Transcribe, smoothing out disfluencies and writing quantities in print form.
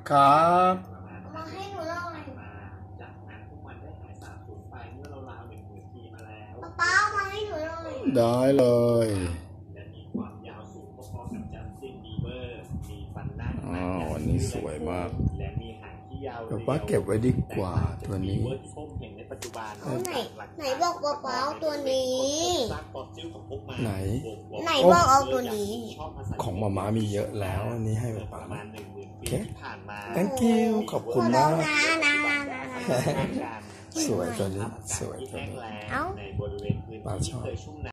ครับมาให้หนูหน่อยจากนั้นพวกมันได้หายสาบสูญไปเมื่อราวๆ10,000 ปีมาแล้วป๊ามาให้หนูหน่อยได้เลยและมีความยาวสูงพอๆกับจัสตินบีเบอร์มีฟันหน้าวันนี้สวยมากและมีหางที่ยาวเดี๋ยวป้าเก็บไว้ดีกว่าตัวนี้ในปัจจุบันไหนบอกป๊าตัวนี้ไหนบอกเอาตัวนี้ของหมามีเยอะแล้วนี่ให้ป้าประมาณ10,000 ปีที่ผ่านมา thank you ขอบคุณมากนะสวยตัวนี้สวยตัวนี้ในบริเวณพื้นที่ที่เคยชุ่ม